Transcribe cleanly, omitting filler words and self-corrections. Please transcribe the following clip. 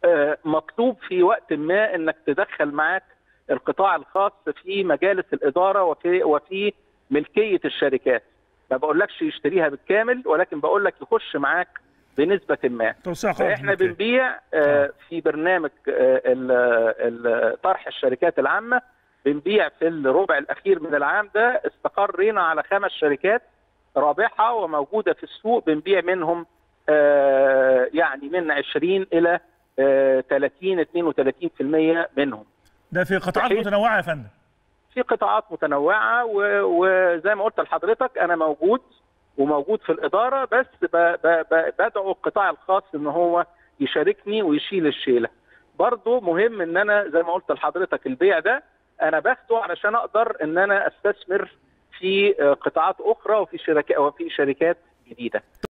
مطلوب في وقت ما انك تدخل معاك القطاع الخاص في مجالس الاداره وفي ملكيه الشركات. ما بقولكش يشتريها بالكامل، ولكن بقول لك يخش معاك بنسبه ما. توسيع قاعده احنا الملكيه. بنبيع في برنامج طرح الشركات العامه، بنبيع في الربع الاخير من العام ده استقرينا على 5 شركات رابحه وموجوده في السوق، بنبيع منهم يعني من 20 الى 30 32% منهم. ده في قطاعات متنوعه يا فندم. في قطاعات متنوعه، وزي ما قلت لحضرتك انا موجود في الاداره، بس بدعو القطاع الخاص ان هو يشاركني ويشيل الشيله. برضه مهم ان انا زي ما قلت لحضرتك البيع ده انا باخده علشان اقدر ان انا استثمر في قطاعات اخرى وفي شركات جديده.